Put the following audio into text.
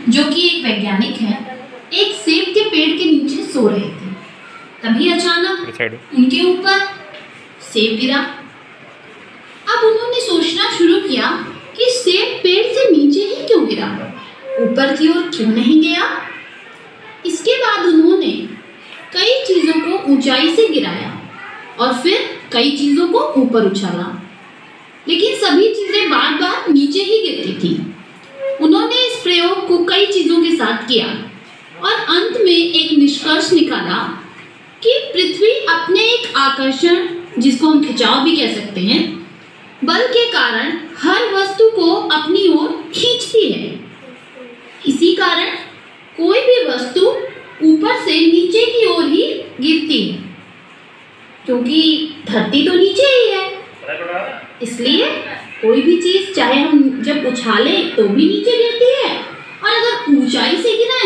जो कि एक वैज्ञानिक है, एक सेब के पेड़ के नीचे सो रहे थे। तभी अचानक उनके ऊपर सेब गिरा। अब उन्होंने सोचना शुरू किया कि सेब पेड़ से नीचे ही क्यों गिरा, ऊपर की ओर क्यों नहीं गया। इसके बाद उन्होंने कई चीजों को ऊंचाई से गिराया और फिर कई चीजों को ऊपर उछाला, लेकिन सभी चीजें बार बार नीचे ही गिरती थी। उन्होंने इस प्रयोग को कई चीजों के साथ किया और अंत में एक निष्कर्ष निकाला कि पृथ्वी अपने एक आकर्षण, जिसको हम खिंचाव भी कह सकते हैं, बल के कारण हर वस्तु को अपनी ओर खींचती है। इसी कारण कोई भी वस्तु ऊपर से नीचे की ओर ही गिरती है, क्योंकि धरती तो नीचे ही है। इसलिए कोई भी चीज चाहे हम जब उछालें तो भी नीचे गिरती है, और अगर ऊंचाई से गिराएं